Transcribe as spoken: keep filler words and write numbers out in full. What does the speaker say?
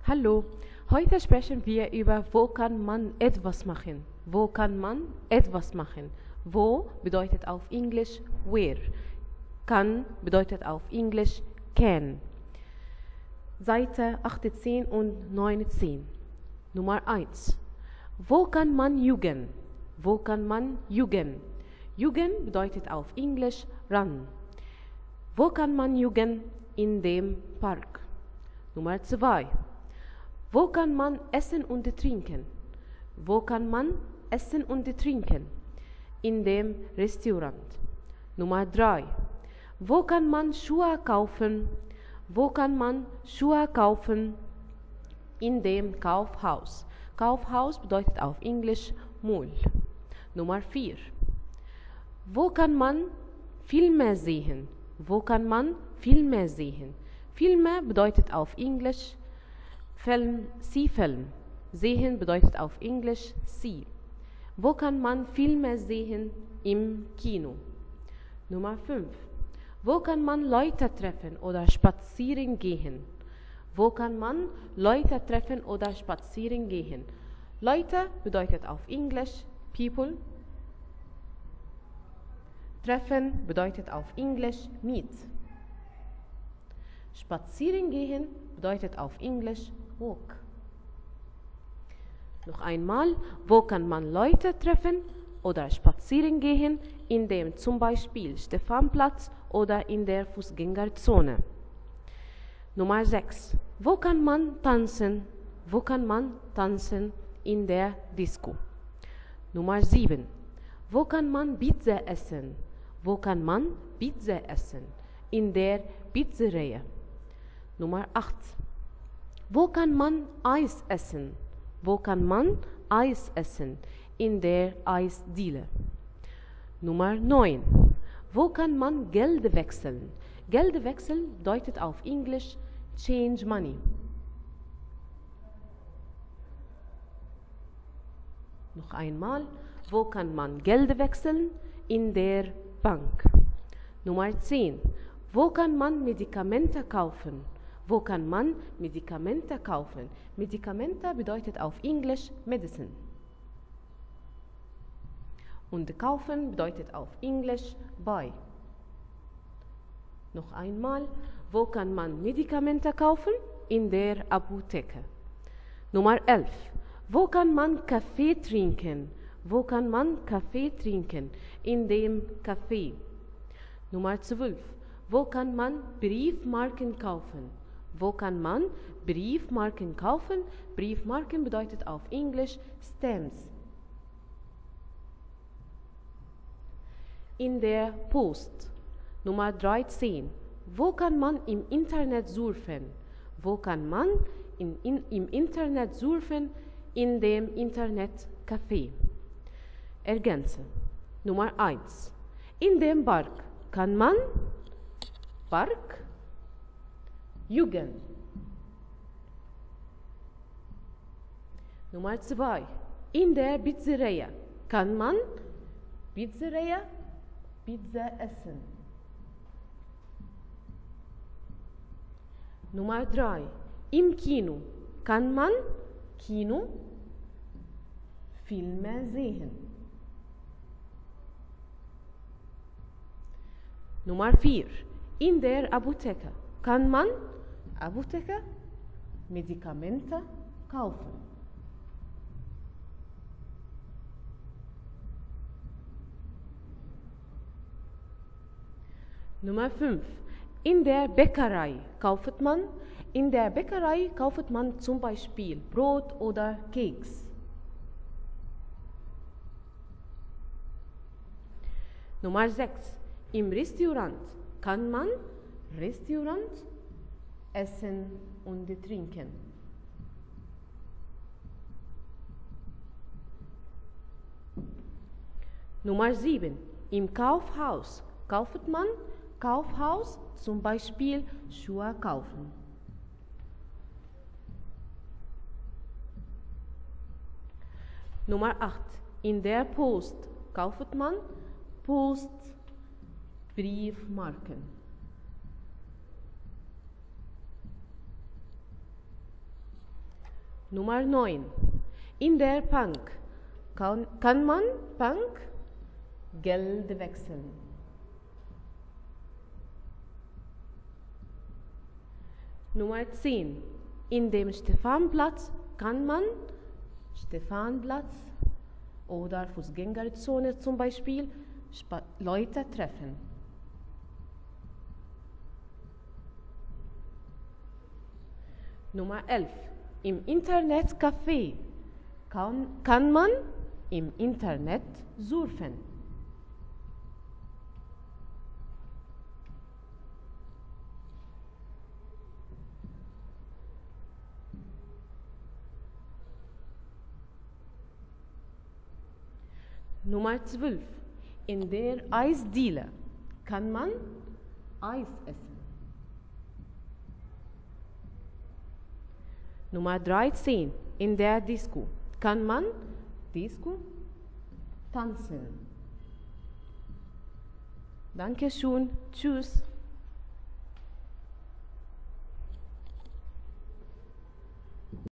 Hallo, heute sprechen wir über, wo kann man etwas machen. Wo kann man etwas machen? Wo bedeutet auf Englisch where. Kann bedeutet auf Englisch can. Seite achtzehn und neunzehn. Nummer eins. Wo kann man joggen? Wo kann man joggen? Joggen bedeutet auf Englisch run. Wo kann man joggen? In dem Park. Nummer zwei. Wo kann man essen und trinken? Wo kann man essen und trinken? In dem Restaurant. Nummer drei. Wo kann man Schuhe kaufen? Wo kann man Schuhe kaufen? In dem Kaufhaus. Kaufhaus bedeutet auf Englisch Mall. Nummer vier. Wo kann man Filme sehen? Wo kann man Filme sehen? Filme bedeutet auf Englisch Film, see Film. Sehen bedeutet auf Englisch see. Wo kann man Filme sehen? Im Kino. Nummer fünf. Wo kann man Leute treffen oder spazieren gehen? Wo kann man Leute treffen oder spazieren gehen? Leute bedeutet auf Englisch people. Treffen bedeutet auf Englisch meet. Spazieren gehen bedeutet auf Englisch walk. Noch einmal, wo kann man Leute treffen oder spazieren gehen? In dem zum Beispiel Stefanplatz oder in der Fußgängerzone. Nummer sechs. Wo kann man tanzen? Wo kann man tanzen? In der Disco. Nummer sieben. Wo kann man Pizza essen? Wo kann man Pizza essen? In der Pizzeria. Nummer acht. Wo kann man Eis essen? Wo kann man Eis essen? In der Eisdiele. Nummer neun. Wo kann man Geld wechseln? Geld wechseln deutet auf Englisch change money. Noch einmal, wo kann man Geld wechseln? In der Bank. Nummer zehn. Wo kann man Medikamente kaufen? Wo kann man Medikamente kaufen? Medikamente bedeutet auf Englisch medicine. Und kaufen bedeutet auf Englisch buy. Noch einmal, wo kann man Medikamente kaufen? In der Apotheke. Nummer elf. Wo kann man Kaffee trinken? Wo kann man Kaffee trinken? In dem Café. Nummer zwölf. Wo kann man Briefmarken kaufen? Wo kann man Briefmarken kaufen? Briefmarken bedeutet auf Englisch stamps. In der Post. Nummer dreizehn. Wo kann man im Internet surfen? Wo kann man in, in, im Internet surfen? In dem Internetcafé. Ergänzen. Nummer eins. In dem Park kann man Park joggen. Nummer zwei. In der Pizzeria kann man Pizzeria Pizza essen. Nummer drei. Im Kino kann man Kino Filme sehen. Nummer vier. In der Apotheke kann man Apotheke Medikamente kaufen. Nummer fünf. In der Bäckerei kauft man, in der Bäckerei kauft man zum Beispiel Brot oder Keks. Nummer sechs. Im Restaurant kann man Restaurant essen und trinken. Nummer sieben. Im Kaufhaus kauft man Kaufhaus, zum Beispiel Schuhe kaufen. Nummer acht. In der Post kauft man Postbriefmarken. Nummer neun. In der Bank kann, kann man Bank Geld wechseln. Nummer zehn. In dem Stefanplatz kann man Stefanplatz oder Fußgängerzone zum Beispiel Leute treffen. Nummer elf. Im Internetcafé kann, kann man im Internet surfen. Nummer zwölf. In der Eisdiele kann man Eis essen. Nummer dreizehn. In der Disco kann man Disco tanzen. Danke schön. Tschüss.